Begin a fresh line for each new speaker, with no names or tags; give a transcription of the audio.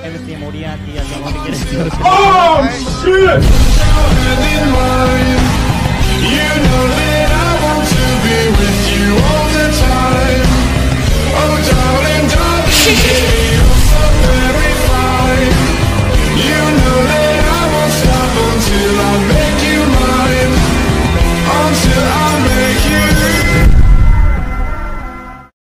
MC Moriarty ya como que quiere decir.
Oh shit!
You know that I want to be with you all the time. Oh darling, darling.